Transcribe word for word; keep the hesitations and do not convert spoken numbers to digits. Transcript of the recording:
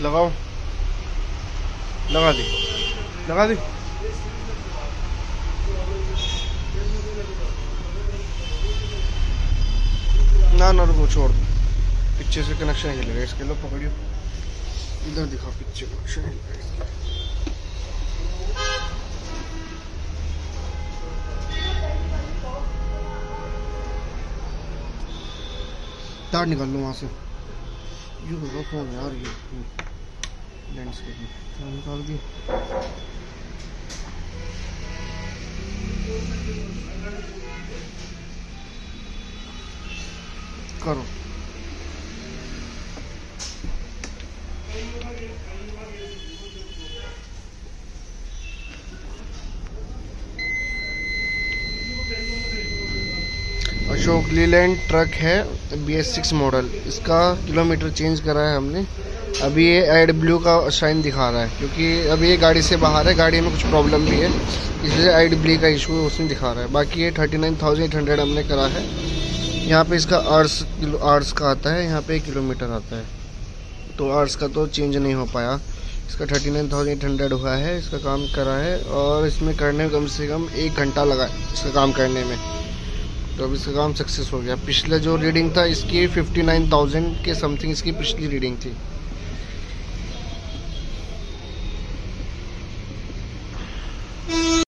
लगाओ, लगा दी, लगा दी। ना ना रुको, छोड़ दो, पीछे से कनेक्शन हिलेगा इसके। लो पकड़ियो, इधर दिखाओ, पीछे कनेक्शन हिलेगा। तार निकाल लो वहाँ से, यू होगा फोन यार, ये लैंडस्केप में तार निकाल दी। करो, अशोक लीलैंड ट्रक है, बी एस सिक्स मॉडल। इसका किलोमीटर चेंज करा है हमने। अभी ये एड ब्लू का साइन दिखा रहा है क्योंकि अभी ये गाड़ी से बाहर है, गाड़ी में कुछ प्रॉब्लम भी है, इसलिए एड ब्लू का इशू है, उसमें दिखा रहा है। बाकी ये thirty nine thousand eight hundred हमने करा है। यहाँ पे इसका आर्स किलो आर्स का आता है, यहाँ पे किलोमीटर आता है, तो आर्स का तो चेंज नहीं हो पाया। इसका thirty nine thousand eight hundred हुआ है, इसका काम करा है, और इसमें करने में कम से कम एक घंटा लगा इसका काम करने में। तो अब इसका काम सक्सेस हो गया। पिछले जो रीडिंग था इसकी फिफ्टी नाइन थाउजेंड के समथिंग इसकी पिछली रीडिंग थी।